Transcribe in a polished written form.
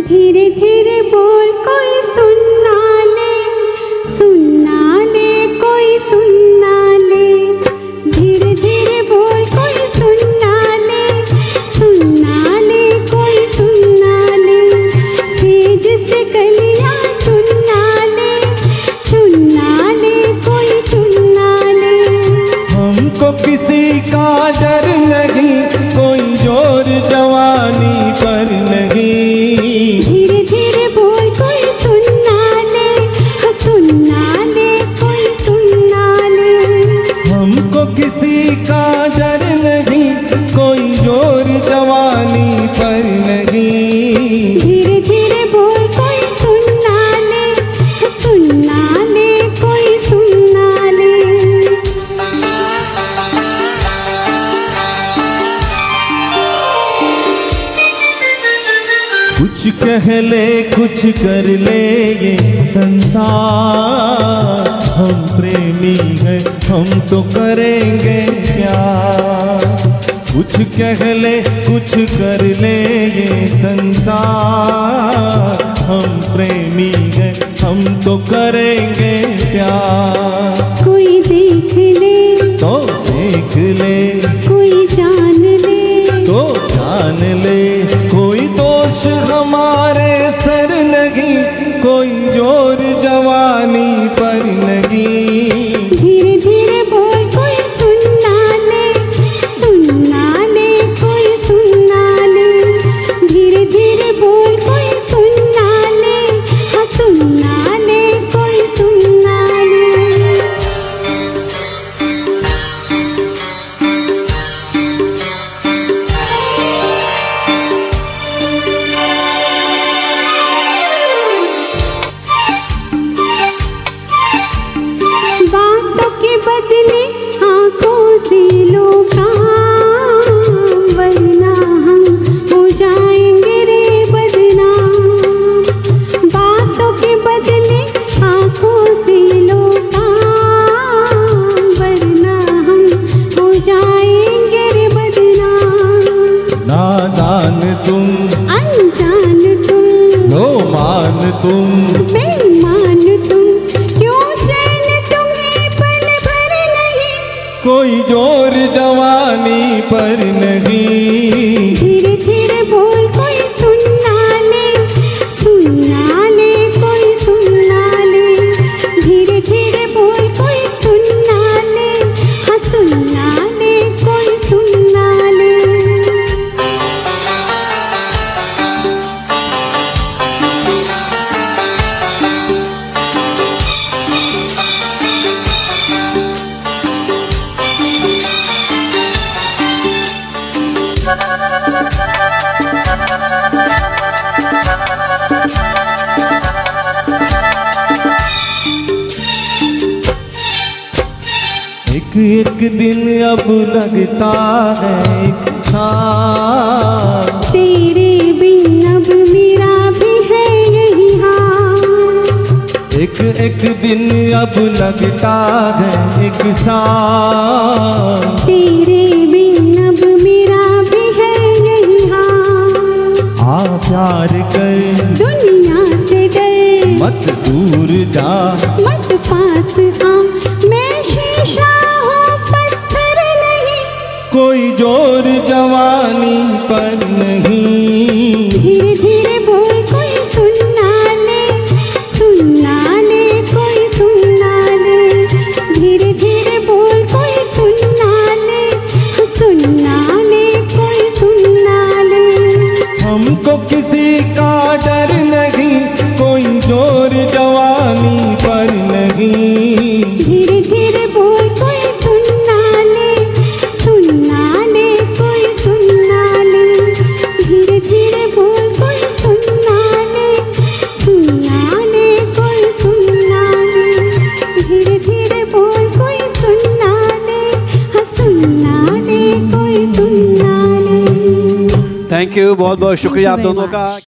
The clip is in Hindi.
धीरे धीरे बोल कोई सुनना ले कोई सुनना ले। धीरे धीरे बोल कोई सुनना ले कोई सुनना ले। सेज से कलियां चुनना ले कोई चुनना ले। हमको किसी का डर नहीं, कोई जोर जवानी पर नहीं। धीरे धीरे बोल कोई सुनना ले कोई सुनना ले। हमको किसी का डर नहीं, कोई जोर जवानी पर नहीं। धीरे धीरे बोल कोई सुनना ले कोई सुनना ले। कुछ कह ले कुछ कर ले ये संसार, हम प्रेमी हैं हम तो करेंगे प्यार। कुछ कह ले कुछ कर ले ये संसार, हम प्रेमी हैं हम तो करेंगे प्यार। कोई देख ले तो देख ले, कोई जान ले तो जान ले। कोई दोष हमारे सर नहीं, कोई जोर जवानी पर नहीं। धीरे धीरे बोल कोई सुनना ले कोई सुनना ले। धीरे धीरे बोल कोई सुनना ले कोई सुनना ले। बातों के बदले आंखों से लो काम, वरना हम हो जाएंगे रे बदनाम। बातों के बदले आंखों से लो काम, वरना हम हो जाएंगे रे बदनाम। नादान तुम, अनजान तुम, लो मान तुम, बेईमान तुम, क्यों चैन तुम्हें पल भर नहीं, कोई जोर जवानी पर नहीं। धीरे धीरे बोल कोई सुनना ले कोई सुनना ले। धीरे धीरे बोल कोई सुनना ले कोई सुनना ले। एक दिन अब लगता है एक साथ, तेरे बिन अब मेरा भी है यही हाल। एक दिन अब लगता है एक साथ, तेरे बिन अब मेरा भी है यही हाल। आ प्यार कर दुनिया से डर, मत दूर जा, मत पास आ, मैं शीशा हूँ पत्थर नहीं, कोई जोर जवानी पर नहीं। धीरे धीरे बोल कोई सुनना ले कोई सुनना ले। धीरे धीरे बोल कोई सुनना ले कोई सुनना ले। हमको किसी का डर नहीं, कोई जोर जवानी पर नहीं। धीरे धीरे बोल कोई सुनना ले कोई सुनना ले। धीरे धीरे बोल कोई सुनना ले कोई सुनना ले। धीरे धीरे बोल कोई सुनना ले कोई सुनना ले। थैंक यू, बहुत बहुत शुक्रिया आप दोनों का।